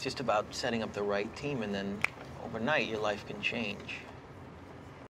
It's just about setting up the right team, and then overnight, your life can change.